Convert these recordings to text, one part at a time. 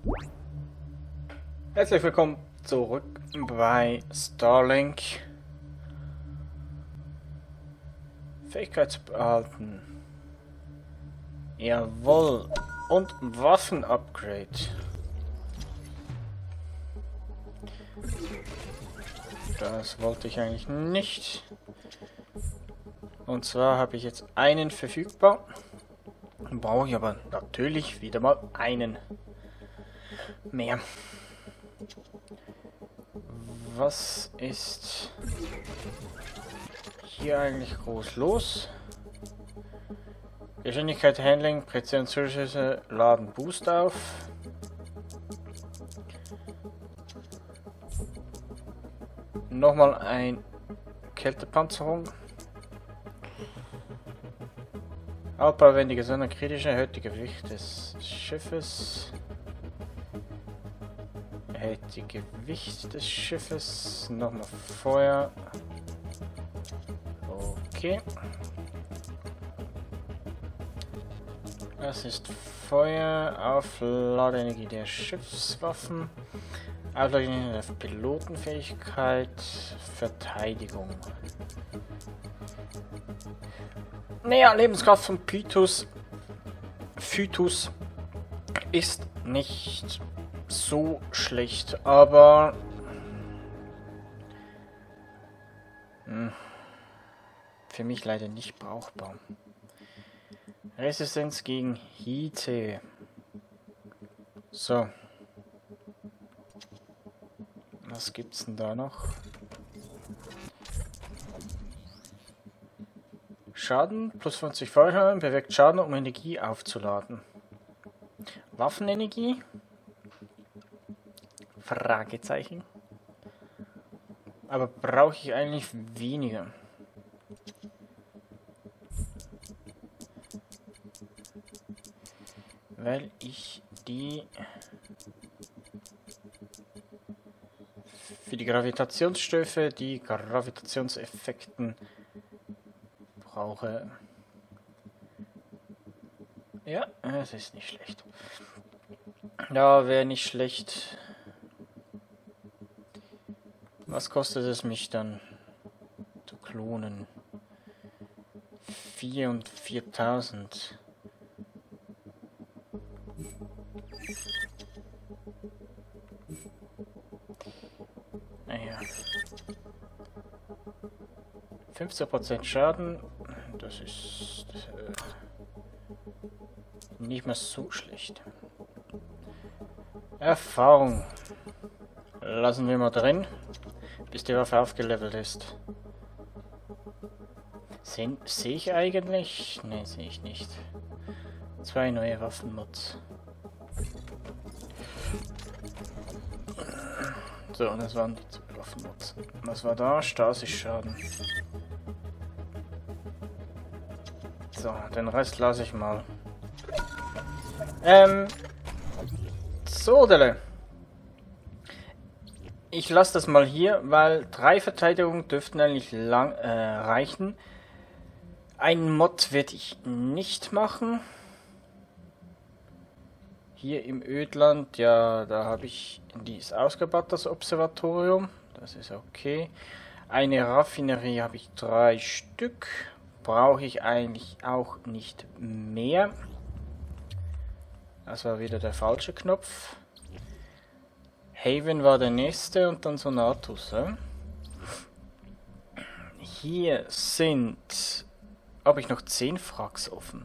Herzlich willkommen zurück bei Starlink. Fähigkeit zu behalten. Jawohl. Und Waffen-Upgrade. Das wollte ich eigentlich nicht. Und zwar habe ich jetzt einen verfügbar. Brauche ich aber natürlich wieder mal einen mehr. Was ist hier eigentlich groß los? Geschwindigkeit, Handling, Präzisionsschüsse, Laden, Boost auf. Nochmal ein Kältepanzerung. Halbbauwendige Sonne, kritische, erhöht die Gewicht des Schiffes. Erhöht die Gewicht des Schiffes. Nochmal Feuer. Okay. Das ist Feuer, Aufladeenergie der Schiffswaffen, Aufladeenergie der Pilotenfähigkeit, Verteidigung. Naja, Lebenskraft von Fytus ist nicht so schlecht, aber für mich leider nicht brauchbar. Resistenz gegen Hitze. So. Was gibt's denn da noch? Schaden plus 50 Feuerschaden bewirkt Schaden, um Energie aufzuladen. Waffenenergie? Fragezeichen. Aber brauche ich eigentlich weniger? Weil ich die für die Gravitationsstöße, die Gravitationseffekten brauche. Ja, es ist nicht schlecht. Ja, wäre nicht schlecht. Was kostet es mich dann zu klonen? 4 und 4000. Naja. 15% Schaden, das ist nicht mehr so schlecht. Erfahrung lassen wir mal drin, bis die Waffe aufgelevelt ist. Sehe ich eigentlich? Ne, sehe ich nicht. 2 neue Waffenmods. So, und das waren die 2 Waffenmods. Was war da? Stasis-Schaden. So, den Rest lasse ich mal. So, ich lasse das mal hier, weil 3 Verteidigungen dürften eigentlich reichen. Einen Mod werde ich nicht machen. Hier im Ödland, ja, da habe ich dies ausgebaut, das Observatorium. Das ist okay. Eine Raffinerie habe ich 3 Stück. Brauche ich eigentlich auch nicht mehr. Das war wieder der falsche Knopf. Haven war der nächste und dann Sonatus. Hier sind... habe ich noch 10 Fracks offen.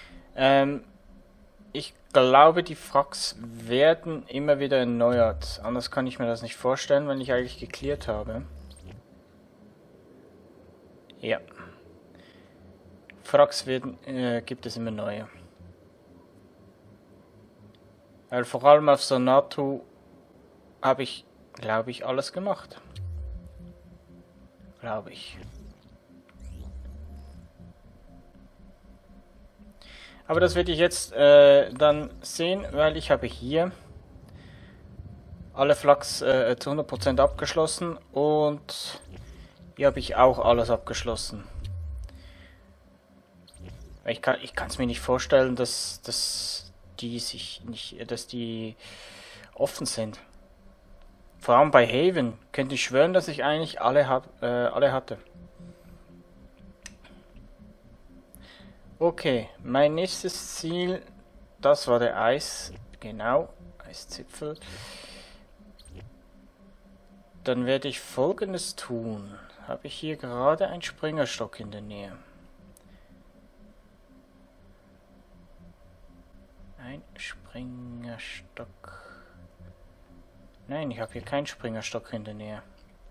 Ich glaube, die Fracks werden immer wieder erneuert. Anders kann ich mir das nicht vorstellen, wenn ich eigentlich geklärt habe. Ja. Fracks gibt es immer neue. Weil vor allem auf Sonatu habe ich, glaube ich, alles gemacht. Glaube ich. Aber das werde ich jetzt dann sehen, weil ich habe hier alle Flaks zu 100% abgeschlossen und hier habe ich auch alles abgeschlossen. Ich kann es mir nicht vorstellen, dass die offen sind. Vor allem bei Haven könnte ich schwören, dass ich eigentlich alle hatte. Okay, mein nächstes Ziel, das war der Eiszipfel. Dann werde ich Folgendes tun. Habe ich hier gerade einen Springerstock in der Nähe? Ein Springerstock. Nein, ich habe hier keinen Springerstock in der Nähe.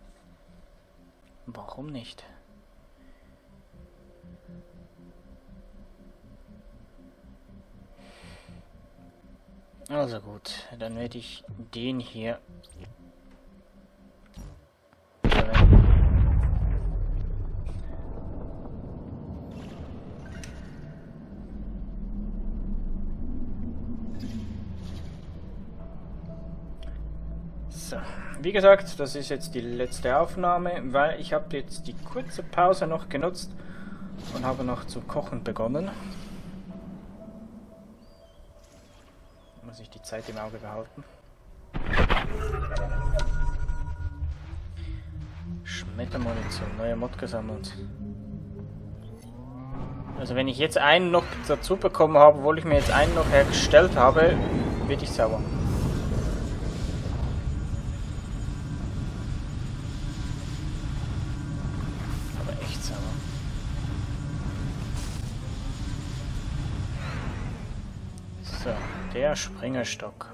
Warum nicht? Also gut, dann werde ich den hier verwenden. So, wie gesagt, das ist jetzt die letzte Aufnahme, weil ich habe jetzt die kurze Pause noch genutzt und habe noch zu kochen begonnen. Muss ich die Zeit im Auge behalten. Schmettermunition, neue Mod gesammelt. Also wenn ich jetzt einen noch dazu bekommen habe, obwohl ich mir jetzt einen noch hergestellt habe, werde ich sauer. Aber echt sauer. So, der Springerstock.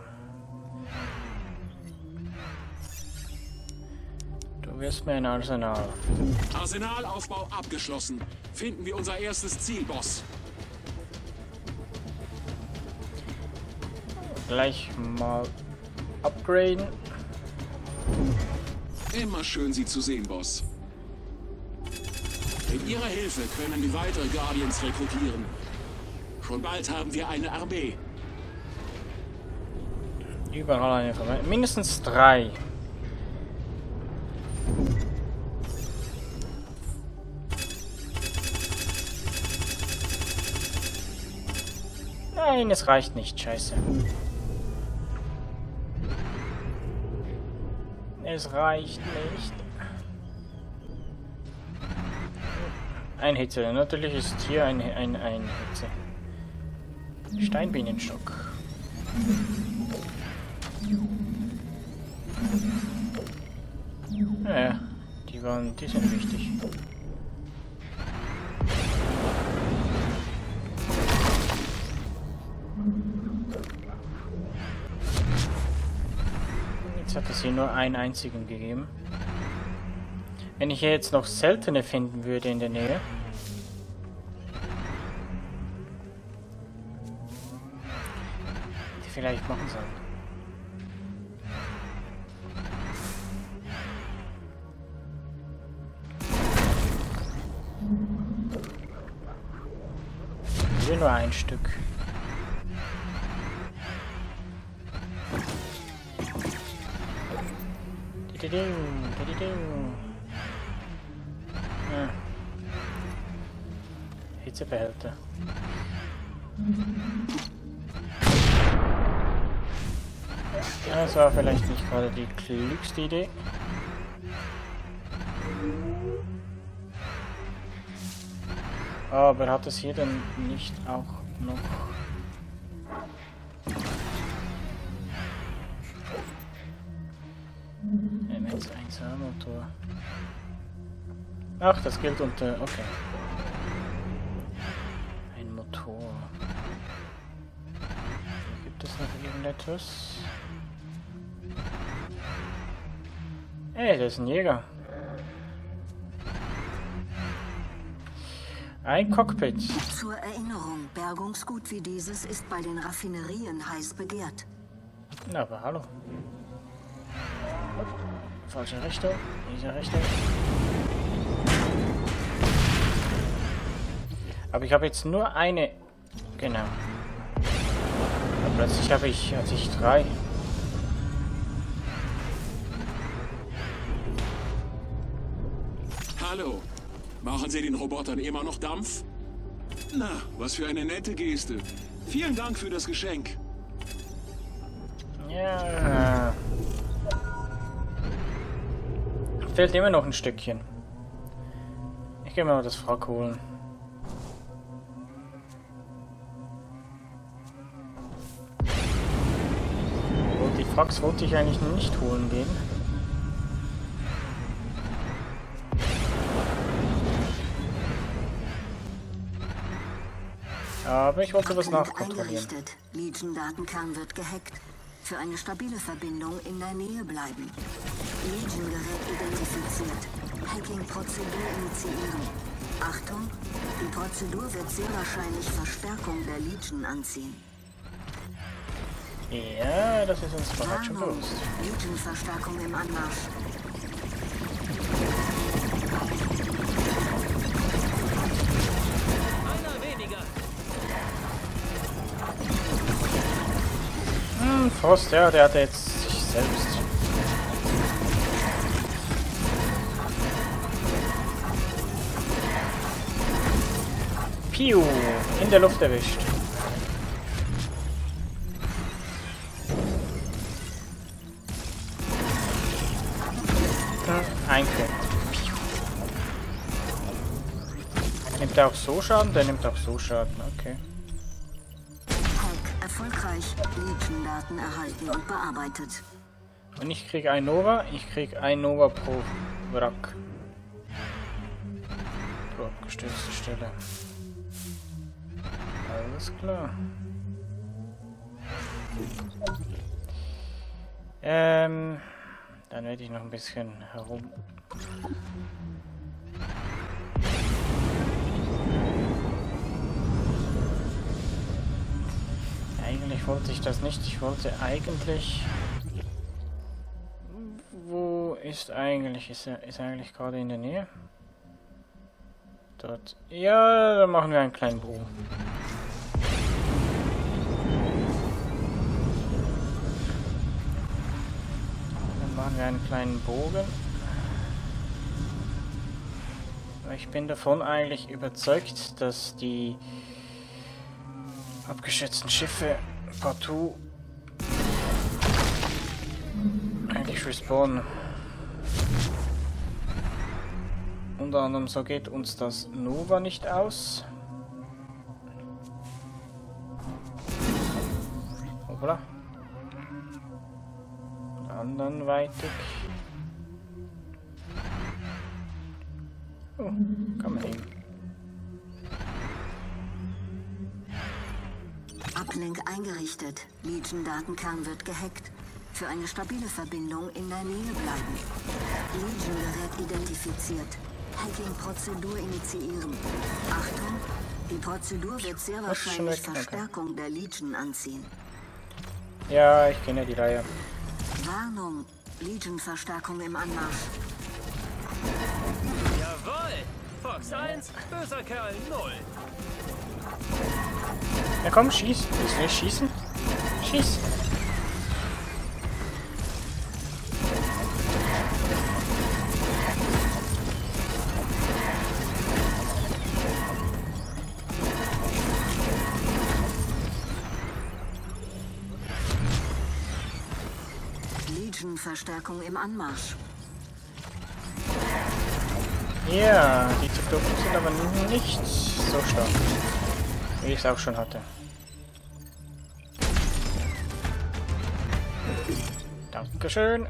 Du wirst mir ein Arsenal. Arsenalaufbau abgeschlossen. Finden wir unser erstes Ziel, Boss. Gleich mal upgraden. Immer schön, Sie zu sehen, Boss. Mit Ihrer Hilfe können wir weitere Guardians rekrutieren. Schon bald haben wir eine Armee. Überall eine Verwendung. Mindestens 3. Nein, es reicht nicht. Scheiße. Es reicht nicht. Ein Hitze. Natürlich ist hier ein Hitze. Steinbienenstock. Naja, die sind wichtig. Jetzt hat es hier nur einen einzigen gegeben. Wenn ich hier jetzt noch seltene finden würde in der Nähe. Die vielleicht machen sollen. Hier nur ein Stück. Ja. Hitzebehälter. Das war vielleicht nicht gerade die klügste Idee. Aber hat es hier dann nicht auch noch... MS1A-Motor. Ach, das gilt unter... Okay. Ein Motor. Gibt es noch irgendetwas? Ey, das ist ein Jäger. Ein Cockpit. Zur Erinnerung, Bergungsgut wie dieses ist bei den Raffinerien heiß begehrt. Na, aber hallo. Falsche Richtung, diese Richtung. Aber ich habe jetzt nur eine. Genau. Aber plötzlich hatte ich 3. Hallo. Machen Sie den Robotern immer noch Dampf? Na, was für eine nette Geste. Vielen Dank für das Geschenk. Ja. fehlt immer noch ein Stückchen. Ich gehe mal das Wrack holen. Und die Wracks wollte ich eigentlich nicht holen gehen. Aber ich wollte was nachkontrollieren. Legion-Datenkern wird gehackt. Für eine stabile Verbindung in der Nähe bleiben. Legion-Gerät identifiziert. Hacking-Prozedur initiieren. Achtung, die Prozedur wird sehr wahrscheinlich Verstärkung der Legion anziehen. Ja, das ist uns bereits schon bewusst. Legion-Verstärkung im Anmarsch. Frost, ja, der hatte jetzt sich selbst. Piu, in der Luft erwischt. Einklemmt. Nimmt er auch so Schaden? Der nimmt auch so Schaden, okay. Erfolgreich. Legion-Daten erhalten und bearbeitet. Und ich krieg ein Nova. Ich krieg ein Nova pro Wrack. Pro abgestürzte Stelle. Alles klar. Dann werde ich noch ein bisschen herum. Eigentlich wollte ich das nicht. Ich wollte eigentlich... Wo ist eigentlich... Ist er eigentlich gerade in der Nähe? Dort. Ja, dann machen wir einen kleinen Bogen. Dann machen wir einen kleinen Bogen. Ich bin davon eigentlich überzeugt, dass die abgeschätzten Schiffe partout eigentlich respawnen. Unter anderem so geht uns das Nova nicht aus. Hoppla. Anderweitig. Oh, kann man nehmen. Ablenk eingerichtet. Legion-Datenkern wird gehackt. Für eine stabile Verbindung in der Nähe bleiben. Legion-Gerät identifiziert. Hacking-Prozedur initiieren. Achtung, die Prozedur wird sehr wahrscheinlich Verstärkung der Legion anziehen. Ja, ich kenne die Reihe. Warnung, Legion-Verstärkung im Anmarsch. Jawohl! Fox 1, böser Kerl 0. Na komm, schieß. Willst du nicht schießen? Schieß. Legion-Verstärkung im Anmarsch. Ja, die Zyklopen sind aber nicht so stark, wie ich es auch schon hatte. Dankeschön.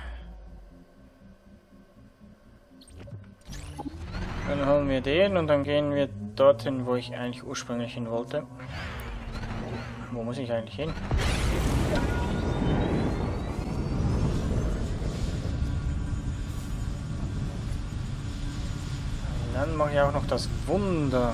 Dann holen wir den und dann gehen wir dorthin, wo ich eigentlich ursprünglich hin wollte. Wo muss ich eigentlich hin? Dann mache ich auch noch das Wunder.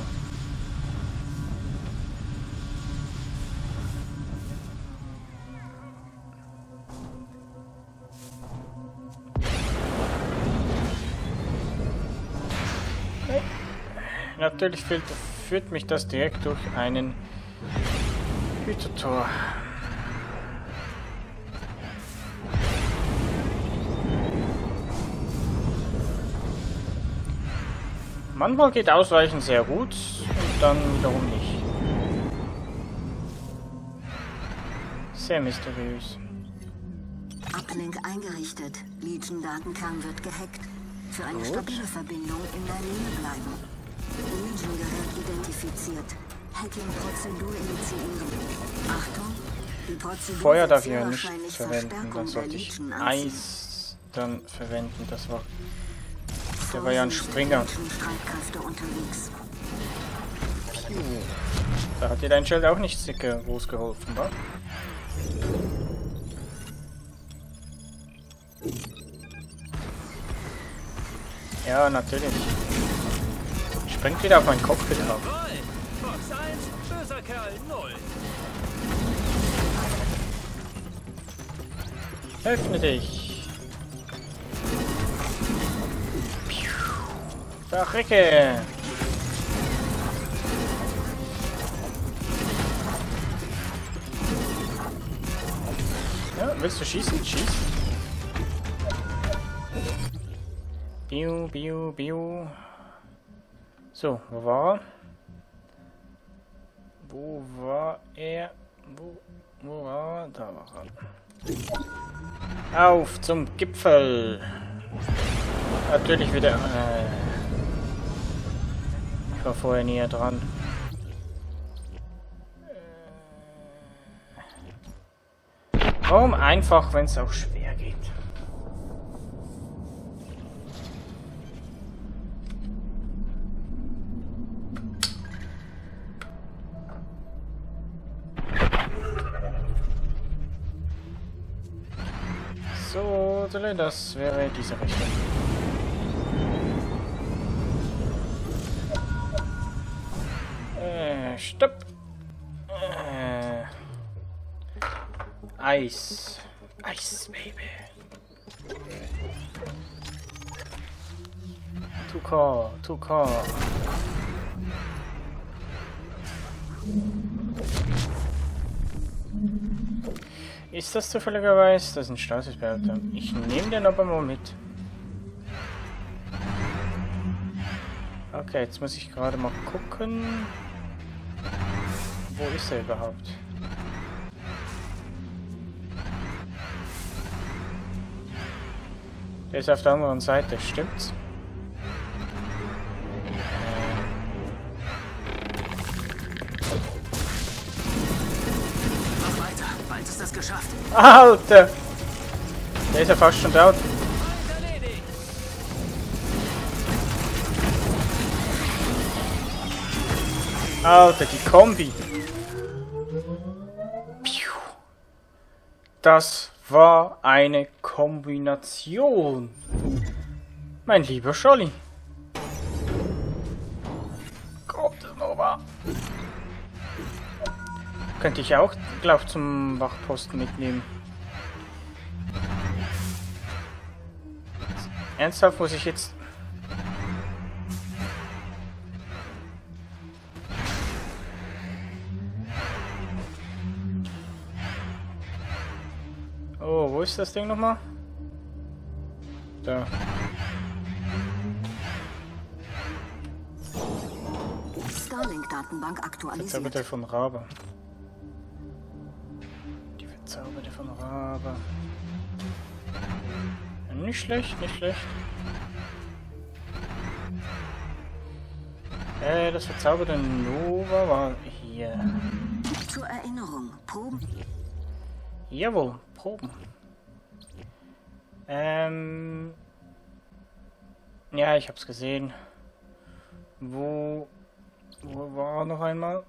Okay. Natürlich führt mich das direkt durch einen Hütertor. Manchmal geht Ausweichen sehr gut und dann wiederum nicht. Sehr mysteriös. Uplink eingerichtet. Legion-Datenkern wird gehackt. Für eine stabile Verbindung in der Nähe bleiben. Legion-Gerät identifiziert. Hacking-Prozedur initiieren. Achtung, die Prozedur Feuer darf setzt ich ja sehr nicht wahrscheinlich verwenden. Verstärkung Dann der sollte ich Legion an. Eis dann verwenden. Das war... Der war ja ein Springer. Streitkräfte unterwegs. Da hat dir dein Schild auch nicht groß geholfen, wa? Ja, natürlich. Springt wieder auf mein Cockpit drauf. Fox 1, böser Kerl 0. Öffne dich! Verrecke! Ja, willst du schießen? Schieß! Biu, biu, biu. So, wo war er? Wo war er? Wo war er? Da war er. Auf zum Gipfel! Natürlich wieder. Ich war vorher näher dran. Warum einfach, wenn es auch schwer geht? So, das wäre diese Richtung. Stopp! Eis. Eis, Baby. To car. Ist das zufälligerweise? Das ist ein Statusbehälter. Ich nehme den aber mal mit. Okay, jetzt muss ich gerade mal gucken. Wo ist er überhaupt? Der ist auf der anderen Seite, stimmt's? Mach weiter, bald ist das geschafft. Alter! Der ist ja fast schon down. Alter, die Kombi. Piu. Das war eine Kombination. Mein lieber Scholli. Gott, Nova. Könnte ich auch, glaub, zum Wachposten mitnehmen. Ernsthaft muss ich jetzt... Oh, wo ist das Ding nochmal? Da. Starlink-Datenbank aktualisiert. Verzauberte von Rabe. Die Verzauberte von Rabe. Nicht schlecht, nicht schlecht. Das verzauberte Nova war hier. Zur Erinnerung, Proben. Jawohl, Proben. Ja, ich hab's gesehen. Wo war noch einmal?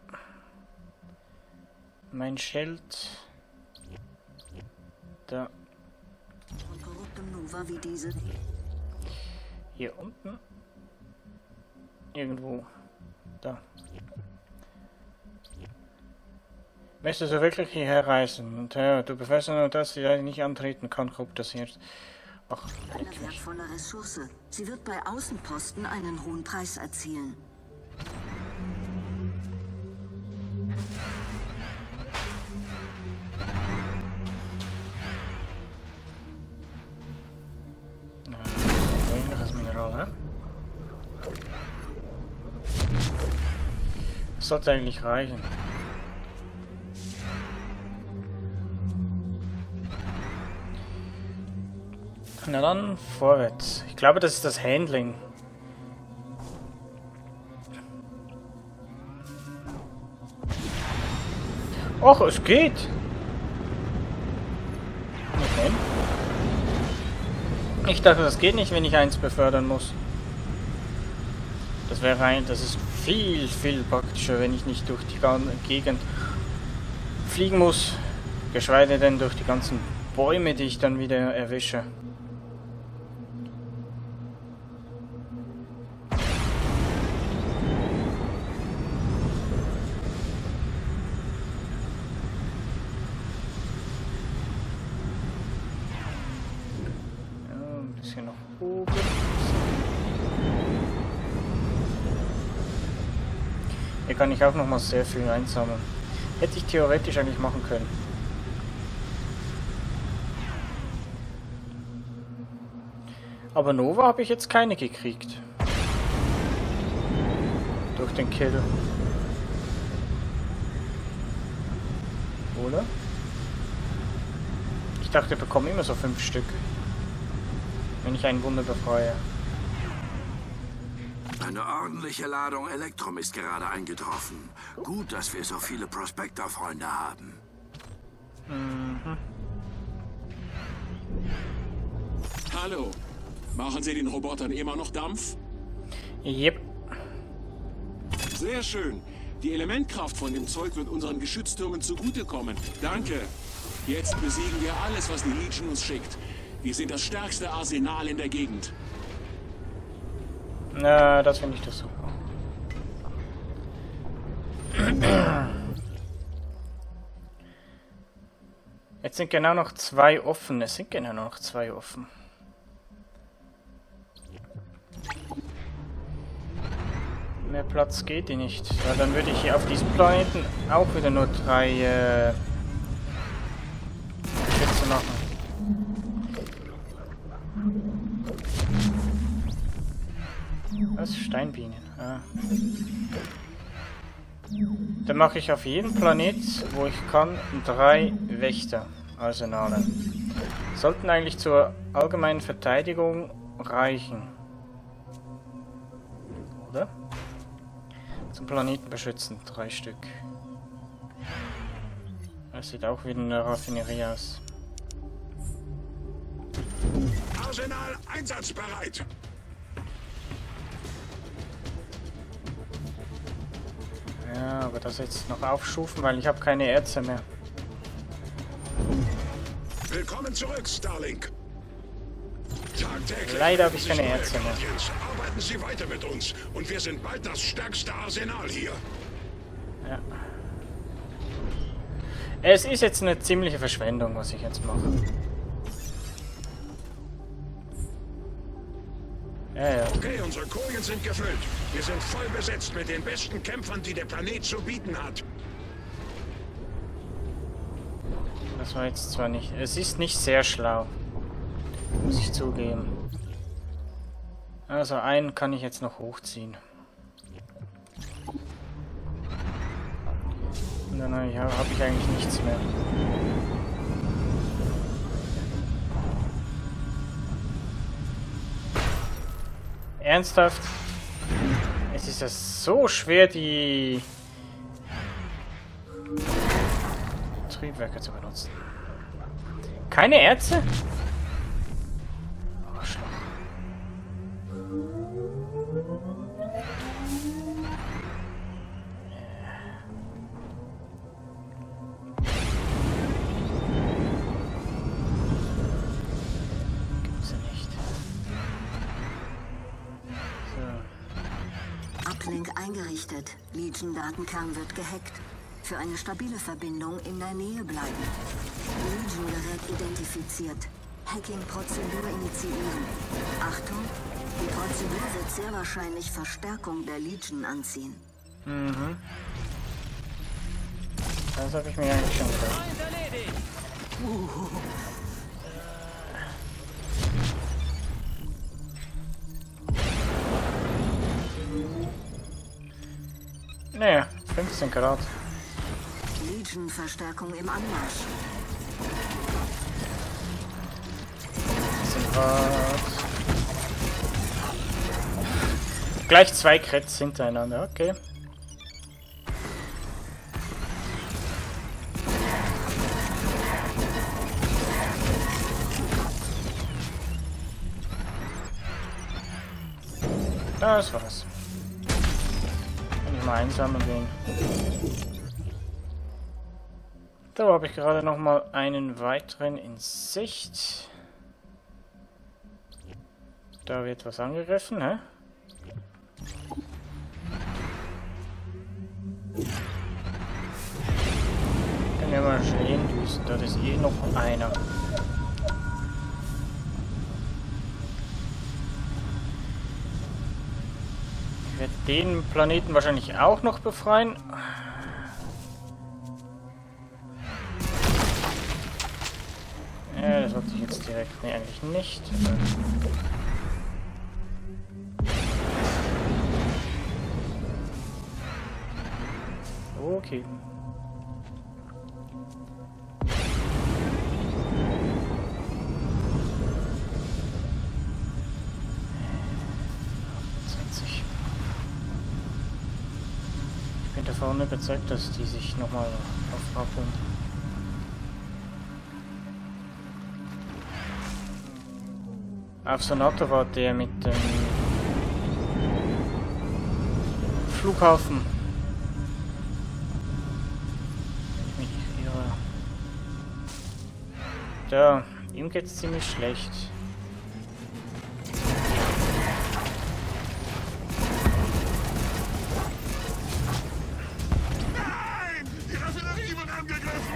Mein Schild. Da. Von korruptem Nova wie diese. Hier unten. Irgendwo. Da. Möchtest du wirklich hierher reisen? Und du befährst nur, dass sie nicht antreten kann, grob das hier. Ach, Eine wertvolle Ressource. Sie wird bei Außenposten einen hohen Preis erzielen. Ähnliches Mineral, hä? Das sollte eigentlich reichen. Na dann, vorwärts. Ich glaube, das ist das Handling. Och, es geht. Okay. Ich dachte, das geht nicht, wenn ich eins befördern muss. Das ist viel, viel praktischer, wenn ich nicht durch die Gegend fliegen muss. Geschweige denn durch die ganzen Bäume, die ich dann wieder erwische. Hier noch oben. Hier kann ich auch noch mal sehr viel einsammeln. Hätte ich theoretisch eigentlich machen können. Aber Nova habe ich jetzt keine gekriegt. Durch den Kill. Oder? Ich dachte, ich bekomme immer so 5 Stück. Wenn ich einen Wunder befreie. Eine ordentliche Ladung Elektrum ist gerade eingetroffen. Gut, dass wir so viele Prospector-Freunde haben. Mhm. Hallo. Machen Sie den Robotern immer noch Dampf? Yep. Sehr schön. Die Elementkraft von dem Zeug wird unseren Geschütztürmen zugutekommen. Danke. Jetzt besiegen wir alles, was die Legion uns schickt. Wir sind das stärkste Arsenal in der Gegend. Na, das finde ich doch super. Jetzt sind genau noch 2 offen. Es sind genau noch 2 offen. Mehr Platz geht die nicht. Ja, dann würde ich hier auf diesem Planeten auch wieder nur 3 Schütze machen. Was? Steinbienen. Ah. Dann mache ich auf jedem Planet, wo ich kann, 3 Wächter-Arsenale. Sollten eigentlich zur allgemeinen Verteidigung reichen. Oder? Zum Planeten beschützen 3 Stück. Das sieht auch wie eine Raffinerie aus. Arsenal einsatzbereit. Ja, aber das jetzt noch aufschufen, weil ich habe keine Erze mehr. Willkommen zurück, Starlink. Tagtäglich Leider habe ich keine Erze mehr. Arbeiten Sie weiter mit uns und wir sind bald das stärkste Arsenal hier. Ja. Es ist jetzt eine ziemliche Verschwendung, was ich jetzt mache. Ja. Okay, unsere Kojen sind gefüllt. Wir sind voll besetzt mit den besten Kämpfern, die der Planet zu bieten hat. Das war jetzt zwar nicht... Es ist nicht sehr schlau. Muss ich zugeben. Also einen kann ich jetzt noch hochziehen. Und dann habe ich eigentlich nichts mehr. Ernsthaft? Es ist ja so schwer, die Triebwerke zu benutzen. Keine Erze? Arschloch. Gibt's ja nicht. Uplink eingerichtet. Legion-Datenkern wird gehackt. Für eine stabile Verbindung in der Nähe bleiben. Legion-Gerät identifiziert. Hacking-Prozedur initiieren. Achtung, die Prozedur wird sehr wahrscheinlich Verstärkung der Legion anziehen. Mhm. Das habe ich mir eigentlich schon gedacht. Feind erledigt! Naja, 15 Grad. Legion-Verstärkung im Anmarsch. Das sind Grad. Gleich 2 Crits hintereinander, okay. Das war's. Kann ich mal einsammeln gehen. Da habe ich gerade noch mal einen weiteren in Sicht. Da wird was angegriffen, hä? Dann werden wir schnell hindüsen, da ist eh noch einer. Ich werde den Planeten wahrscheinlich auch noch befreien. Ja, das wollte ich jetzt direkt. Nee, eigentlich nicht. Okay. Ich bin davon überzeugt, dass die sich nochmal aufrappeln. Auf Sonata war der mit dem Flughafen. Wenn ich mich nicht irre. Da, ihm geht's ziemlich schlecht. Nein! Die Raffinerie wird angegriffen!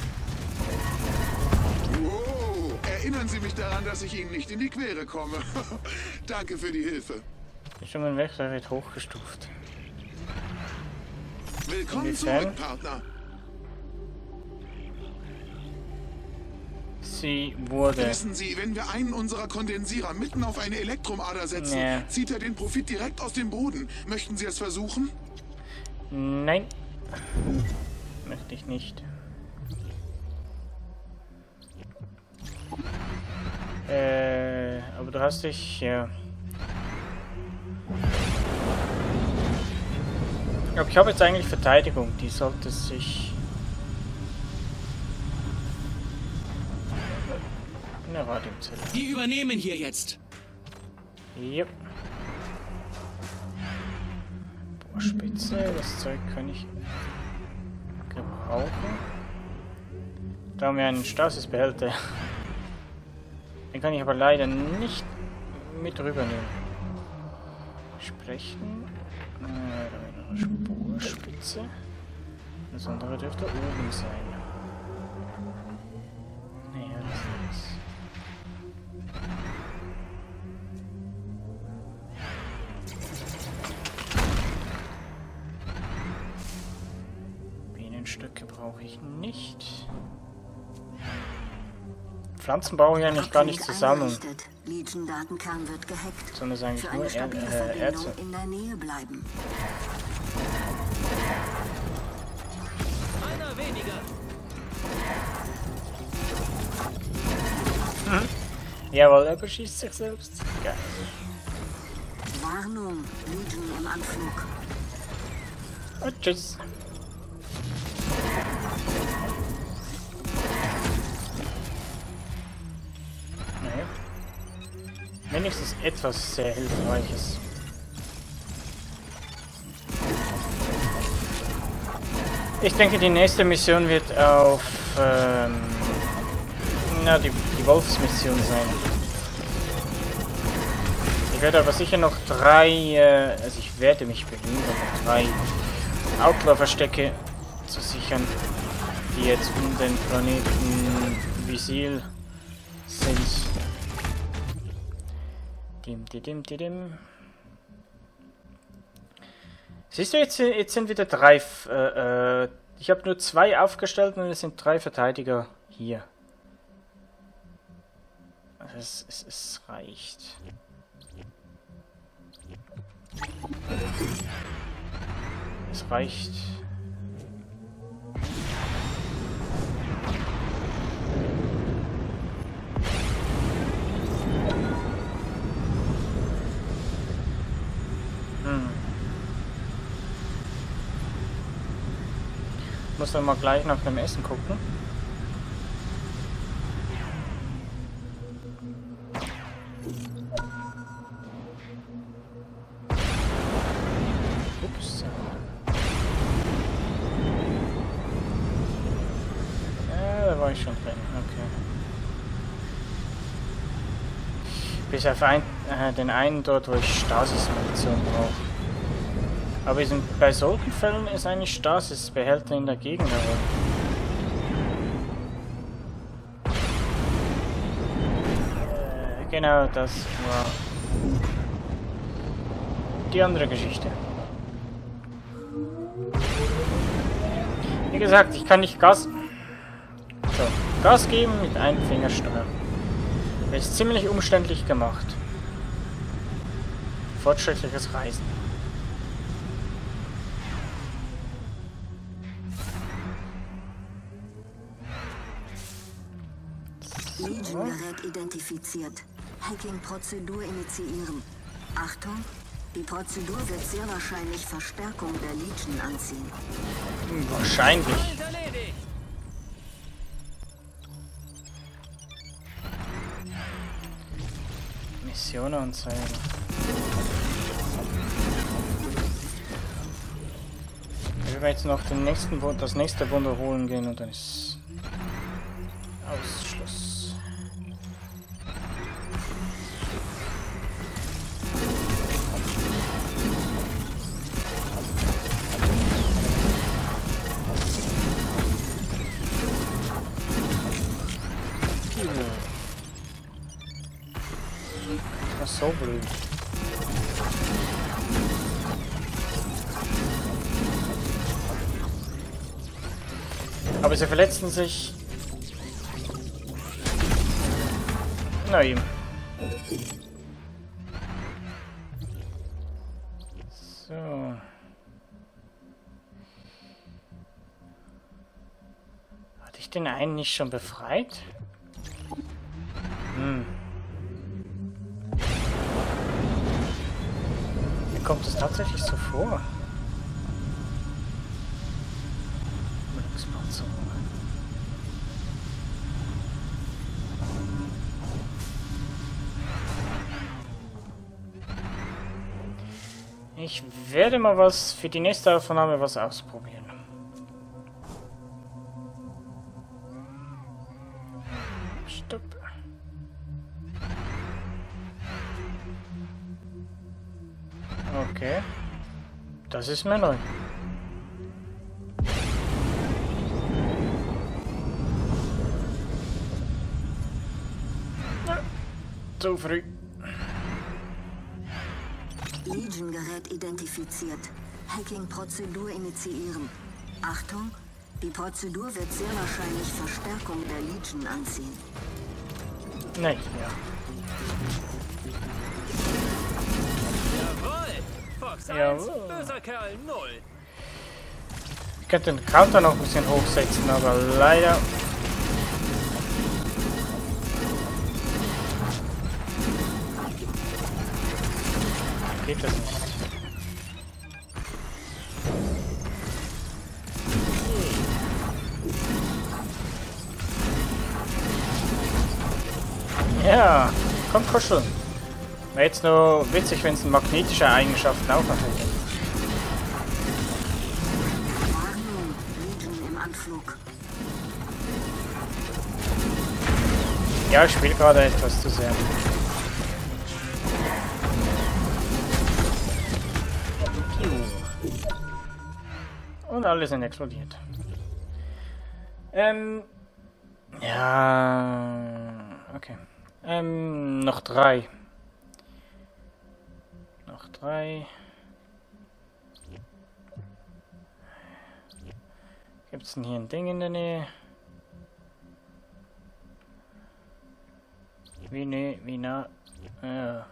Wow, erinnern Sie mich daran, dass ich Ihnen nicht in die Quere komme. Danke für die Hilfe. Die Stummenwechsel wird hochgestuft. Willkommen Inwiefern? zurück, Partner. Sie wurde... Wissen Sie, wenn wir einen unserer Kondensierer mitten auf eine Elektromader setzen, Nee. zieht er den Profit direkt aus dem Boden. Möchten Sie es versuchen? Nein. Möchte ich nicht. Aber du hast dich... Ja. Aber ich habe jetzt eigentlich Verteidigung. Die sollte sich... Eine Radiumzelle. Die übernehmen hier jetzt. Yep. Bohrspitze, das Zeug kann ich gebrauchen. Da haben wir einen Stasisbehälter. Den kann ich aber leider nicht mit rübernehmen. Sprechen. Da haben wir eine Bohrspitze. Das andere dürfte oben sein. Naja, das ist... Bienenstücke brauche ich nicht. Pflanzen brauche ich eigentlich gar nicht zu sammeln. Legion-Datenkern wird gehackt. Sondern es ist eigentlich Für eine nur stabile Verbindung Erze. in der Nähe bleiben. Einer weniger. Jawohl, er beschießt sich selbst. Geil. Warnung, Legion im Anflug. Und tschüss. Naja. Wenigstens etwas sehr Hilfreiches. Ich denke, die nächste Mission wird auf die Wolfsmission sein. Ich werde aber sicher noch 3, also ich werde mich bemühen, noch 3 Outlaw-Verstecke zu sichern, die jetzt um den Planeten Visil sind. Dim. Siehst du, jetzt sind wieder 3, ich habe nur 2 aufgestellt und es sind 3 Verteidiger hier. Also es reicht. Es reicht. muss dann mal gleich nach dem Essen gucken. Ups. Ja, da war ich schon drin. Okay. Bis auf den einen dort, wo ich Stasis-Munition brauche. Aber bei solchen Fällen ist eigentlich Stasis-Behälter in der Gegend herum. Genau, das war die andere Geschichte. Wie gesagt, ich kann nicht Gas geben mit einem Fingersteuer. Das ist ziemlich umständlich gemacht. Fortschrittliches Reisen. Legion-Gerät identifiziert. Hacking-Prozedur initiieren. Achtung, die Prozedur wird sehr wahrscheinlich Verstärkung der Legion anziehen. Wahrscheinlich. Feind erledigt. Mission anzeigen. Ich will jetzt noch das nächste Wunder holen gehen und dann ist Ausschluss. Das ist so blöd. Aber sie verletzten sich. Na eben. So. Hatte ich den einen nicht schon befreit? Hm. Mir kommt es tatsächlich so vor. Ich werde mal was für die nächste Aufnahme ausprobieren. Stopp. Okay. Das ist mir neu. Ja, zu früh. Legion-Gerät identifiziert. Hacking-Prozedur initiieren. Achtung, die Prozedur wird sehr wahrscheinlich Verstärkung der Legion anziehen. Nein, ja. Jawohl. Fox 1, Jawohl. böser Kerl 0. Ich könnte den Counter noch ein bisschen hochsetzen, aber leider... geht das nicht. Ja, komm kuscheln. Wäre jetzt nur witzig, wenn es magnetische Eigenschaften auch noch hätte. Warnung, Legion im Anflug. Ja, ich spiele gerade etwas zu sehr. Und alle sind explodiert. Ja, okay. Noch 3. Noch 3. Gibt es denn hier ein Ding in der Nähe? Wie nah? Ja.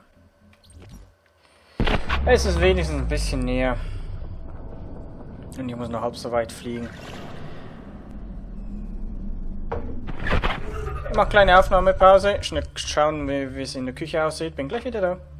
Es ist wenigstens ein bisschen näher. Und ich muss noch halb so weit fliegen. Ich mache kleine Aufnahmepause. Schnell schauen, wie es in der Küche aussieht. Bin gleich wieder da.